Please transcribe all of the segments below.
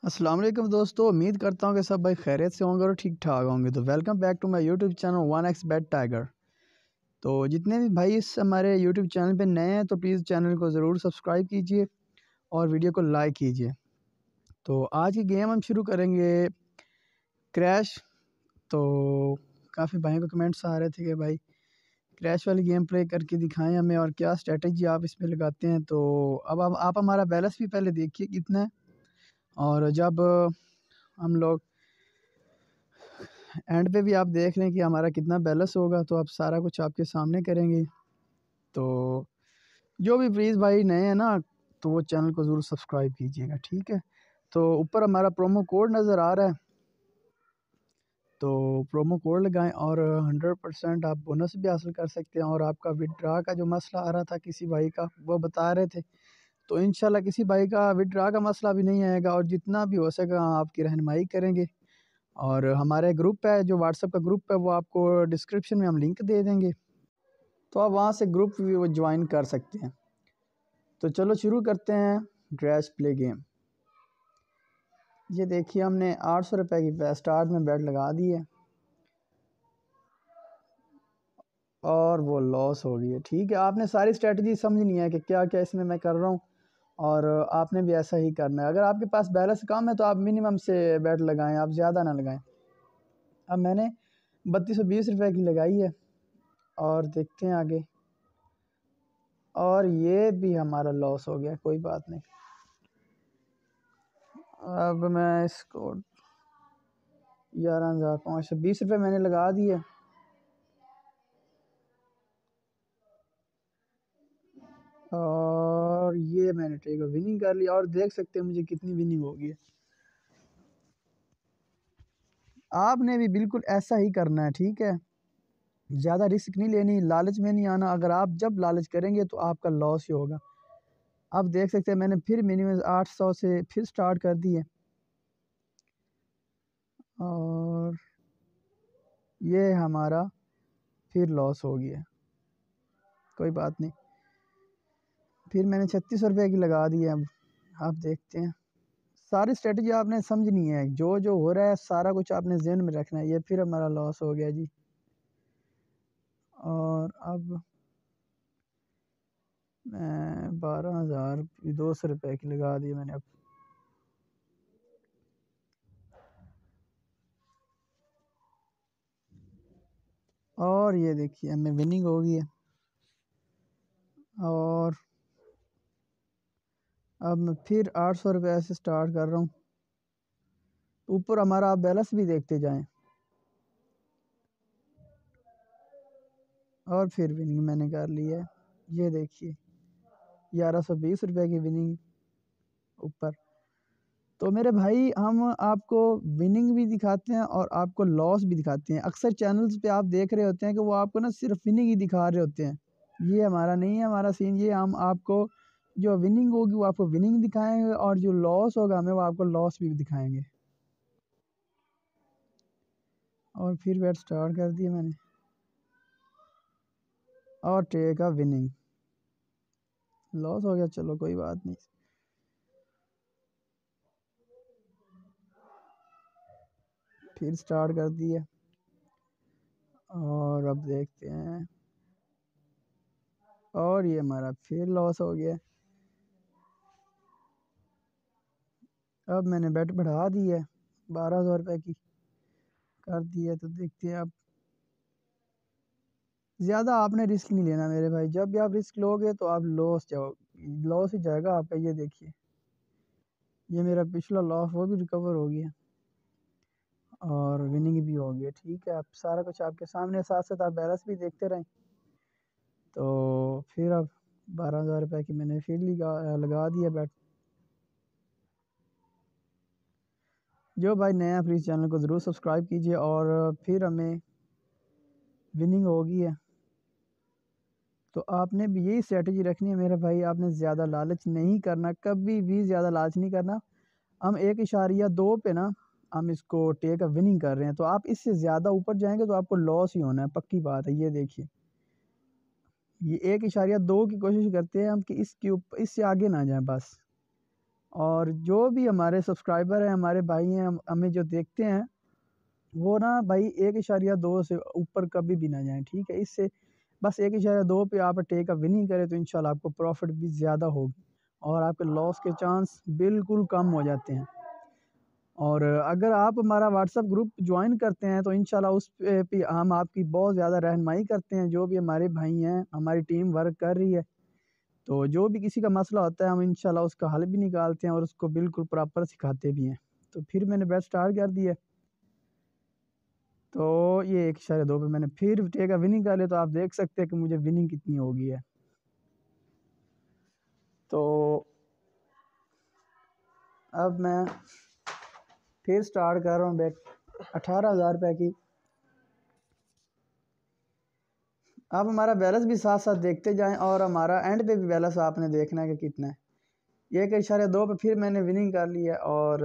अस्सलाम वालेकुम दोस्तों, उम्मीद करता हूँ कि सब भाई खैरियत से होंगे और ठीक ठाक होंगे। तो welcome back to my YouTube channel 1x bet tiger. तो जितने भी भाई इस हमारे यूट्यूब चैनल पे नए हैं तो प्लीज़ चैनल को ज़रूर सब्सक्राइब कीजिए और वीडियो को लाइक कीजिए। तो आज की गेम हम शुरू करेंगे क्रैश। तो काफ़ी भाइयों को कमेंट्स आ रहे थे कि भाई क्रैश वाली गेम प्ले करके दिखाएं हमें और क्या स्ट्रेटजी आप इसमें लगाते हैं। तो अब आप हमारा बैलेंस भी पहले देखिए कितना है, और जब हम लोग एंड पे भी आप देख लें कि हमारा कितना बैलेंस होगा, तो आप सारा कुछ आपके सामने करेंगे। तो जो भी प्लीज़ भाई नए हैं ना, तो वो चैनल को ज़रूर सब्सक्राइब कीजिएगा, ठीक है। तो ऊपर हमारा प्रोमो कोड नज़र आ रहा है, तो प्रोमो कोड लगाएं और 100% आप बोनस भी हासिल कर सकते हैं। और आपका विड्रा का जो मसला आ रहा था किसी भाई का, वो बता रहे थे, तो इंशाल्लाह किसी भाई का विड्रा का मसला भी नहीं आएगा और जितना भी हो सकेगा आपकी रहनुमाई करेंगे। और हमारे ग्रुप है, जो व्हाट्सएप का ग्रुप है, वो आपको डिस्क्रिप्शन में हम लिंक दे देंगे, तो आप वहाँ से ग्रुप भी वो ज्वाइन कर सकते हैं। तो चलो शुरू करते हैं क्रैश प्ले गेम। ये देखिए हमने 800 रुपये की स्टार्ट में बेट लगा दी है और वो लॉस हो गई है। ठीक है, आपने सारी स्ट्रेटजी समझनी है कि क्या क्या इसमें मैं कर रहा हूँ, और आपने भी ऐसा ही करना है। अगर आपके पास बैलेंस कम है तो आप मिनिमम से बेट लगाएं, आप ज़्यादा ना लगाएं। अब मैंने 3220 रुपये की लगाई है और देखते हैं आगे। और ये भी हमारा लॉस हो गया, कोई बात नहीं। अब मैं इसको 11,520 रुपये मैंने लगा दिए और ये मैंने ट्रेड को विनिंग कर लिया। और देख सकते हैं मुझे कितनी विनिंग होगी। आपने भी बिल्कुल ऐसा ही करना है, ठीक है। ज़्यादा रिस्क नहीं लेनी, लालच में नहीं आना। अगर आप जब लालच करेंगे तो आपका लॉस ही होगा। अब देख सकते हैं मैंने फिर मिनिमम 800 से फिर स्टार्ट कर दी है और ये हमारा फिर लॉस हो गया, कोई बात नहीं। फिर मैंने 3600 रुपये की लगा दी है। अब आप देखते हैं, सारी स्ट्रेटजी आपने समझनी है, जो जो हो रहा है सारा कुछ आपने ज़हन में रखना है। ये फिर हमारा लॉस हो गया जी। और अब मैं 12,200 रुपये की लगा दी मैंने। अब और ये देखिए हमें विनिंग हो गई है। और अब मैं फिर 800 रुपये से स्टार्ट कर रहा हूँ। ऊपर हमारा आप बैलेंस भी देखते जाएं। और फिर विनिंग मैंने कर ली है, ये देखिए 1120 रुपये की विनिंग ऊपर। तो मेरे भाई हम आपको विनिंग भी दिखाते हैं और आपको लॉस भी दिखाते हैं। अक्सर चैनल्स पे आप देख रहे होते हैं कि वो आपको ना सिर्फ विनिंग ही दिखा रहे होते हैं। ये हमारा नहीं है, हमारा सीन ये, हम आपको जो विनिंग होगी वो आपको विनिंग दिखाएंगे और जो लॉस होगा हमें वो आपको लॉस भी दिखाएंगे। और फिर बैट स्टार्ट कर दिया मैंने और टेक अ विनिंग। लॉस हो गया, चलो कोई बात नहीं। फिर स्टार्ट कर दिया और अब देखते हैं। और ये हमारा फिर लॉस हो गया। अब मैंने बेट बढ़ा दी है, 12,000 रुपये की कर दी है। तो देखते हैं अब, ज़्यादा आपने रिस्क नहीं लेना मेरे भाई। जब भी आप रिस्क लोगे तो आप लॉस ही जाएगा आपका। ये देखिए, ये मेरा पिछला लॉस वो भी रिकवर हो गया और विनिंग भी हो गई। ठीक है, अब सारा कुछ आपके सामने, साथ साथ आप बैलेंस भी देखते रहें। तो फिर अब 12,000 रुपये की मैंने फिर लगा दिया बैट। जो भाई नया प्लीज़ चैनल को ज़रूर सब्सक्राइब कीजिए। और फिर हमें विनिंग हो गई है। तो आपने भी यही स्ट्रेटजी रखनी है मेरे भाई। आपने ज़्यादा लालच नहीं करना, कभी भी ज़्यादा लालच नहीं करना। हम 1.2 पे ना हम इसको टेक अ विनिंग कर रहे हैं, तो आप इससे ज़्यादा ऊपर जाएंगे तो आपको लॉस ही होना है, पक्की बात है। ये देखिए, ये 1.2 की कोशिश करते हैं हम कि इसके ऊपर, इससे आगे ना जाए बस। और जो भी हमारे सब्सक्राइबर हैं, हमारे भाई हैं, हमें जो देखते हैं, वो ना भाई 1.2 से ऊपर कभी भी ना जाएं, ठीक है। इससे बस 1.2 पे आप टेक अ विनिंग करें तो इंशाल्लाह आपको प्रॉफिट भी ज़्यादा होगी और आपके लॉस के चांस बिल्कुल कम हो जाते हैं। और अगर आप हमारा व्हाट्सएप ग्रुप ज्वाइन करते हैं तो इंशाल्लाह उस पे हम आपकी बहुत ज़्यादा रहनुमाई करते हैं। जो भी हमारे भाई हैं, हमारी टीम वर्क कर रही है, तो जो भी किसी का मसला होता है हम इंशाल्लाह उसका हल भी निकालते हैं और उसको बिल्कुल प्रॉपर सिखाते भी हैं। तो फिर मैंने बैट स्टार्ट कर दिया। तो ये 1.2 पे मैंने फिर टेक अ विनिंग कर लिया, तो आप देख सकते हैं कि मुझे विनिंग कितनी हो गई है। तो अब मैं फिर स्टार्ट कर रहा हूँ बैट 18,000 रुपये की। अब हमारा बैलेंस भी साथ साथ देखते जाएं और हमारा एंड पे भी बैलेंस आपने देखना है कि कितना है। 1.2 पे फिर मैंने विनिंग कर ली है और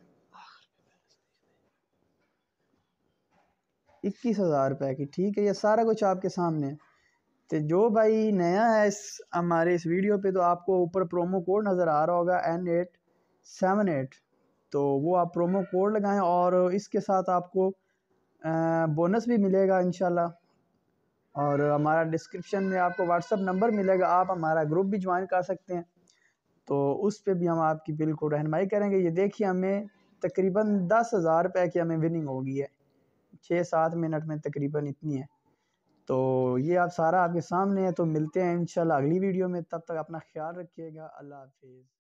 21,000 रुपये की, ठीक है। ये सारा कुछ आपके सामने है। तो जो भाई नया है इस हमारे इस वीडियो पे, तो आपको ऊपर प्रोमो कोड नज़र आ रहा होगा N878, तो वो आप प्रोमो कोड लगाएं और इसके साथ आपको बोनस भी मिलेगा इंशाल्लाह। और हमारा डिस्क्रिप्शन में आपको व्हाट्सअप नंबर मिलेगा, आप हमारा ग्रुप भी ज्वाइन कर सकते हैं। तो उस पे भी हम आपकी बिल्कुल रहनुमाई करेंगे। ये देखिए हमें तकरीबन 10,000 रुपये की हमें विनिंग हो गई है 6-7 मिनट में, तकरीबन इतनी है। तो ये आप सारा आपके सामने है। तो मिलते हैं इंशाल्लाह अगली वीडियो में, तब तक अपना ख्याल रखिएगा। अल्लाह हाफिज़।